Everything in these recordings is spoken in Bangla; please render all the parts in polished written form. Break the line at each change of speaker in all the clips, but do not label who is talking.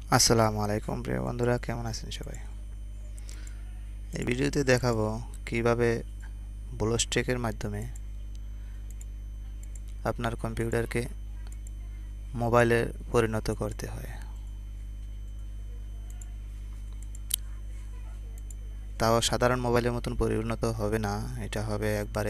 আসসালামু আলাইকুম প্রিয় বন্ধুরা, কেমন আছেন সবাই? এই ভিডিওতে দেখাবো কিভাবে ব্লুস্ট্যাকের মাধ্যমে আপনার কম্পিউটারকে মোবাইলে পরিণত করতে হয়। তাও সাধারণ মোবাইলের মতন পরিণত হবে না, এটা হবে একবারে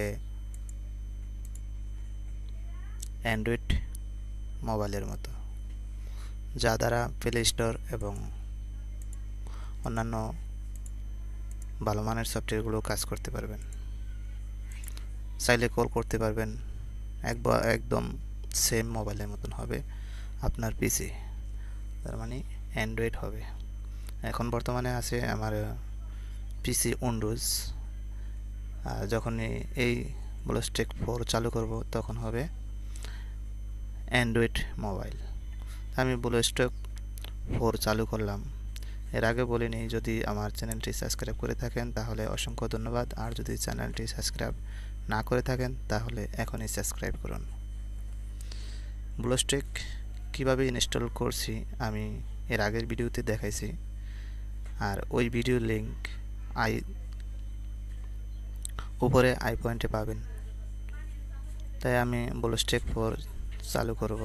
অ্যান্ড্রয়েড মোবাইলের মতো, যা দ্বারা প্লে স্টোর এবং অন্যান্য ভালো মানের সফটওয়্যারগুলো কাজ করতে পারবেন। চাইলে কল করতে পারবেন, একদম সেম মোবাইলের মতন হবে আপনার পিসি, তার মানে অ্যান্ড্রয়েড হবে। এখন বর্তমানে আছে আমার পিসি উইন্ডোজ। যখনই এই ব্লুস্ট্যাক 4 চালু করব তখন হবে অ্যান্ড্রয়েড মোবাইল। আমি ব্লুস্ট্যাক 4 চালু করলাম। এর আগে বলিনি, যদি আমার চ্যানেলটি সাবস্ক্রাইব করে থাকেন তাহলে অসংখ্য ধন্যবাদ, আর যদি চ্যানেলটি সাবস্ক্রাইব না করে থাকেন তাহলে এখনই সাবস্ক্রাইব করুন। ব্লুস্ট্যাক কীভাবে ইনস্টল করছি আমি এর আগের ভিডিওতে দেখাইছি, আর ওই ভিডিওর লিঙ্ক উপরে আই পয়েন্টে পাবেন। তাই আমি ব্লুস্ট্যাক 4 চালু করব।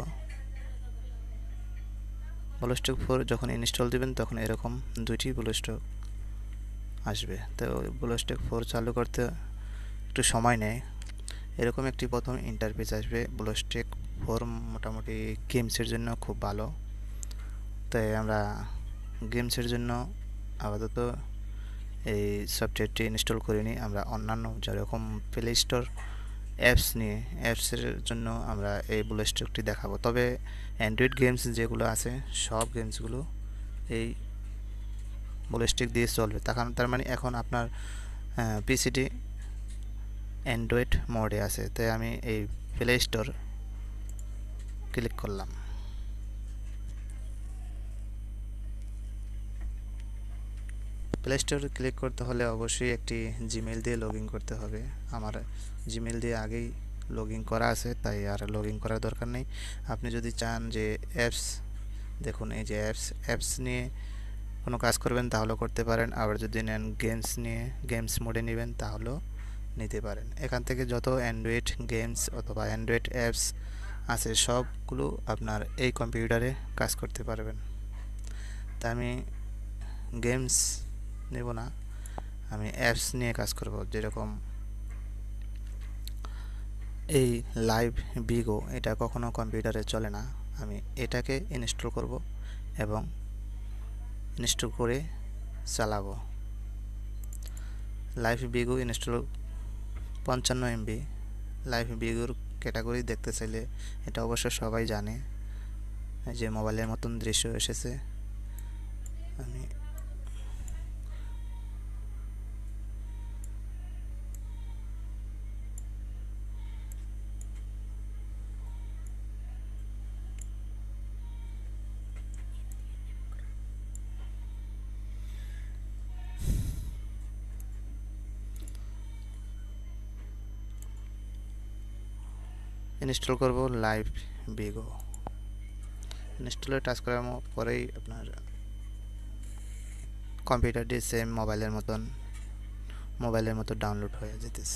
ব্লুস্ট্যাক 4 যখন ইনস্টল দিবেন তখন এরকম দুইটি ব্লুস্ট্যাক আসবে। তো ব্লুস্ট্যাক 4 চালু করতে একটু সময় নেয়। এরকম একটি প্রথম ইন্টারফেস আসবে। ব্লুস্ট্যাক 4 মোটামুটি গেমসের জন্য খুব ভালো, তাই আমরা গেমসের জন্য আপাতত এই সফটওয়্যারটি ইনস্টল করিনি। আমরা অন্যান্য যেরকম প্লে স্টোর অ্যাপসের জন্য আমরা এই ব্লুস্ট্যাকটি দেখাবো। তবে অ্যান্ড্রয়েড গেমস যেগুলো আছে সব গেমসগুলো এই ব্লুস্ট্যাক দিয়ে চলবে। তার মানে এখন আপনার পিসিটি অ্যান্ড্রয়েড মোডে আছে। তাই আমি এই প্লে স্টোর ক্লিক করলাম। প্লে স্টোরে ক্লিক করতে হলে অবশ্যই একটি জিমেল দিয়ে লগ ইন করতে হবে। আমার জিমেল দিয়ে আগেই লগ ইন করা আছে, তাই আর লগ ইন করার দরকার নেই। আপনি যদি চান যে অ্যাপস, দেখুন এই যে অ্যাপস নিয়ে কোনো কাজ করবেন তাহলেও করতে পারেন, আবার যদি নেন গেমস মোডে নেবেন তাহলেও নিতে পারেন। এখান থেকে যত অ্যান্ড্রয়েড গেমস অথবা অ্যান্ড্রয়েড অ্যাপস আছে সবগুলো আপনার এই কম্পিউটারে কাজ করতে পারবেন। তা আমি গেমস নেব না, আমি অ্যাপস নিয়ে কাজ করব। যেরকম এই লাইভ বিগো, এটা কখনো কম্পিউটারে চলে না। আমি এটাকে ইনস্টল করব এবং ইনস্টল করে চালাবো। Live Bigo install 55 MB। Live বিগোর ক্যাটাগরি দেখতে চাইলে এটা অবশ্য সবাই জানে, যে মোবাইলের মতন দৃশ্য এসেছে। আমি ইনস্টল করব লাইভ বিগো। ইনস্টলে টাচ করার পরেই আপনার কম্পিউটারটি সেম মোবাইলের মতো ডাউনলোড হয়ে যেতেছে।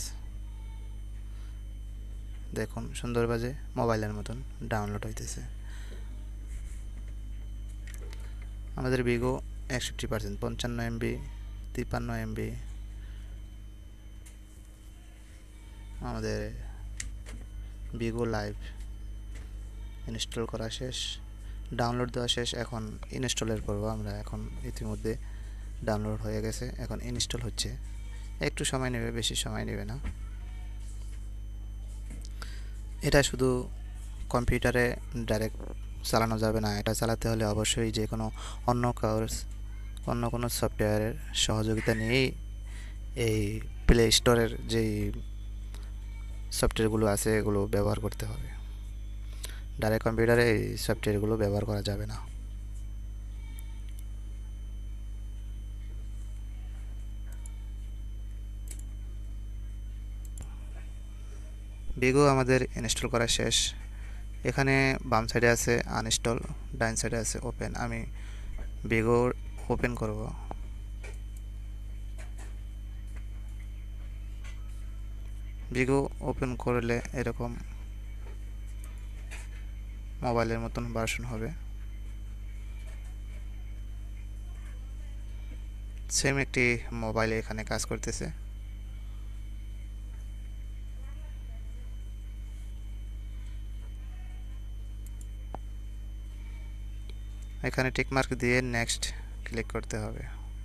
দেখুন সুন্দরভাবে মোবাইলের মতন ডাউনলোড হইতেছে। আমাদের বিগো 61%, 55 MB, 53 MB আমাদের বিগো লাইভ ইনস্টল করা শেষ, ডাউনলোড দেওয়া শেষ। এখন ইনস্টলের পর্ব। আমরা এখন ইতিমধ্যে ডাউনলোড হয়ে গেছে, এখন ইনস্টল হচ্ছে। একটু সময় নেবে, বেশি সময় নেবে না। এটা শুধু কম্পিউটারে ডাইরেক্ট চালানো যাবে না, এটা চালাতে হলে অবশ্যই যে কোনো অন্য কোনো সফটওয়্যারের সহযোগিতা নিয়েই এই প্লে স্টোরের যেই সফটওয়্যারগুলো আছে এগুলো ব্যবহার করতে হবে। ডাইরেক্ট কম্পিউটারে এই সফটওয়্যারগুলো ব্যবহার করা যাবে না। বিগো আমাদের ইনস্টল করা শেষ। এখানে বাম সাইডে আছে আনইনস্টল, ডান সাইডে আছে ওপেন। আমি বিগো ওপেন করব। বিগো ওপেন করলে এরকম মোবাইলের মতন ভার্সন হবে। সেম একটি মোবাইলে এখানে কাজ করতেছে। এখানে টিকমার্ক দিয়ে নেক্সট ক্লিক করতে হবে।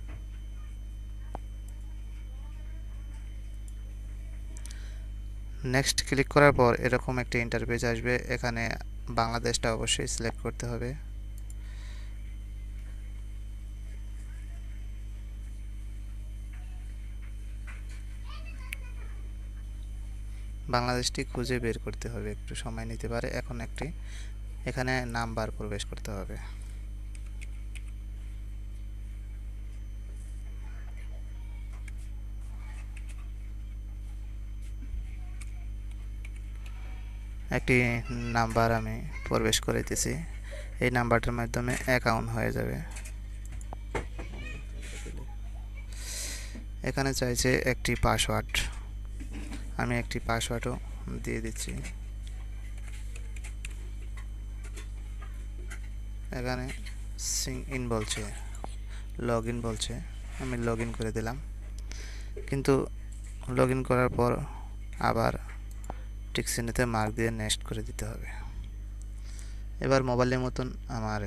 নেক্সট ক্লিক করার পর এরকম একটা ইন্টারফেস আসবে। এখানে বাংলাদেশটা অবশ্যই সিলেক্ট করতে হবে। বাংলাদেশটি খুঁজে বের করতে হবে, একটু সময় নিতে পারে। এখন এখানে নাম্বার প্রবেশ করতে হবে। একটি নাম্বার আমি প্রবেশ করে দিতেছি। এই নাম্বারটার মাধ্যমে অ্যাকাউন্ট হয়ে যাবে। এখানে চাইছে একটি পাসওয়ার্ড, আমি একটি পাসওয়ার্ডও দিয়ে দিচ্ছি। এখানে সিং ইন বলছে, লগ ইন বলছে, আমি লগ ইন করে দিলাম। কিন্তু লগ ইন করার পর আবার টিক চিহ্নতে মার্ক দিয়ে নেক্সট করে দিতে হবে। এবার মোবাইলের মতন আমার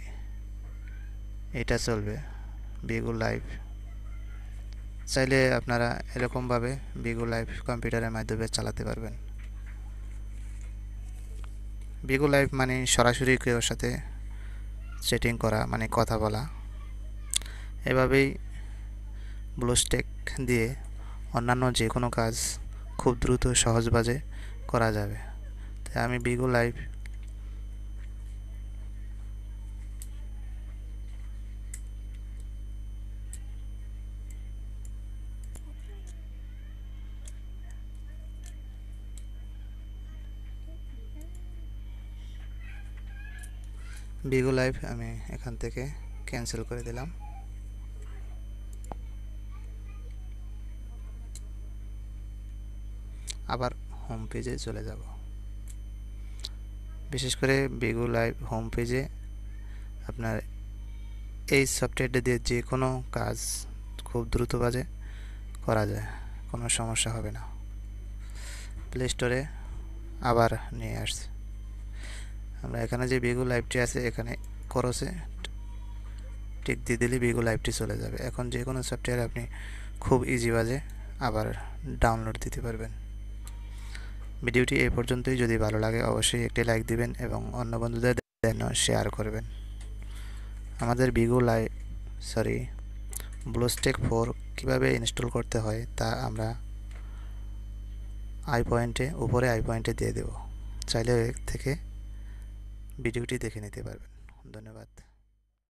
এইটা চলবে, বিগো লাইভ। চাইলে আপনারা এরকমভাবে বিগো লাইভ কম্পিউটারের মাধ্যমে চালাতে পারবেন। বিগো লাইভ মানে সরাসরি কেউ সাথে চ্যাটিং করা, মানে কথা বলা। এভাবেই ব্লুস্ট্যাক দিয়ে অন্যান্য যে কোনো কাজ খুব দ্রুত সহজভাবে করা যাবে। তাই আমি বিগো লাইভ আমি এখান থেকে ক্যান্সেল করে দিলাম। আবার হোম পেজে চলে যাব। বিশেষ করে বিগো লাইভ হোম পেজে আপনার এই সফটওয়্যারটা দিয়ে যে কোনো কাজ খুব দ্রুতভাবে করা যায়, কোনো সমস্যা হবে না। প্লে স্টোরে আবার নিয়ে আসছে। আমরা এখানে যে বিগো লাইভটি আছে এখানে ক্রসে টিক দিয়ে দিলে বিগো লাইভটি চলে যাবে। এখন যে কোনো সফটওয়্যার আপনি খুব ইজিভাবে আবার ডাউনলোড দিতে পারবেন। ভিডিওটি এই পর্যন্তই। যদি ভালো লাগে অবশ্যই একটি লাইক দিবেন এবং অন্য বন্ধুদের জন্য শেয়ার করবেন। আমাদের ব্লুস্ট্যাক 4 কীভাবে ইনস্টল করতে হয় তা আমরা উপরে আই পয়েন্টে দিয়ে দেব। চাইলে এর থেকে ভিডিওটি দেখে নিতে পারবেন। ধন্যবাদ।